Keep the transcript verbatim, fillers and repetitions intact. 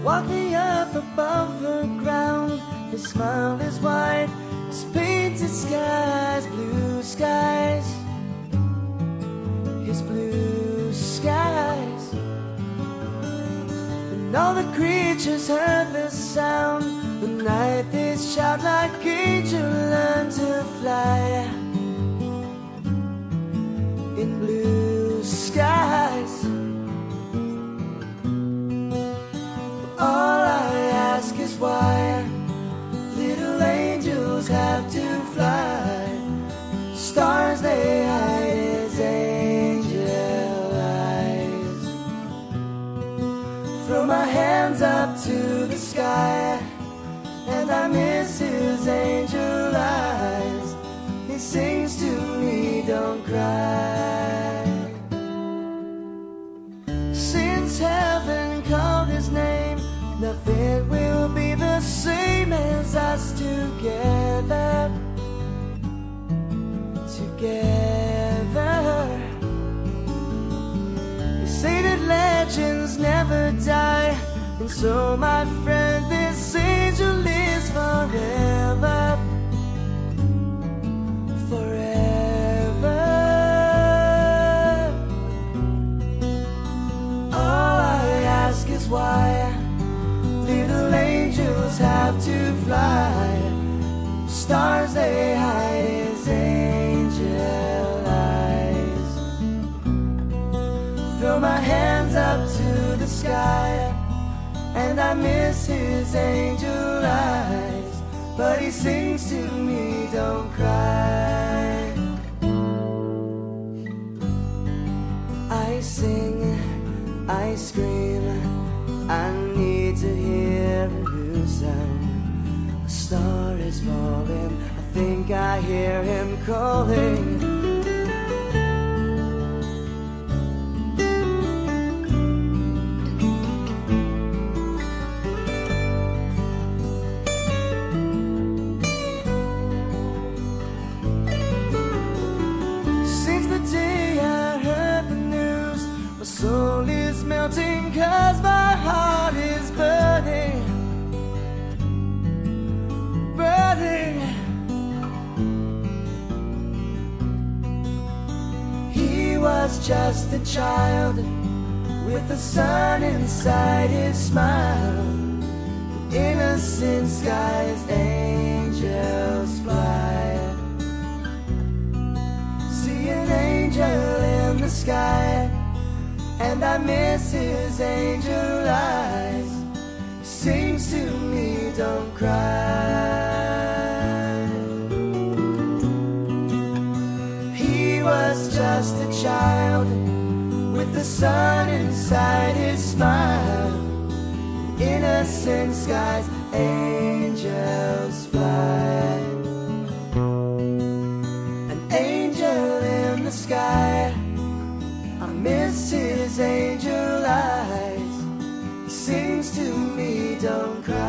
walking up above the ground. His smile is white, his painted skies, blue skies, his blue skies. And all the creatures heard the sound. The night they shout like angels learn to fly in blue skies. All I ask is why little angels have to fly. Stars they hide as angel eyes. Throw my hands up to the sky, and I miss his angel eyes. He sings to me, don't cry. Since heaven called his name, nothing will be the same as us together. Together. They say that legends never die, and so my friend, this angel lives forever. Forever. All I ask is why little angels have to fly. Stars they hide as angel eyes. Throw my hands up to the sky, and I miss his angel eyes. But he sings to me, don't cry. I sing, I scream, I need to hear a new sound. A star is falling, I think I hear him calling. Since the day I heard the news, my soul is melting, 'cause my heart is burning, burning. He was just a child with the sun inside his smile. Innocent skies, angels fly. See an angel in the sky, and I miss his angel eyes. He sings to me, don't cry. He was just a child with the sun inside his smile. Innocent skies, angels fly. An angel in the sky, I miss his angel eyes. He sings to me, don't cry.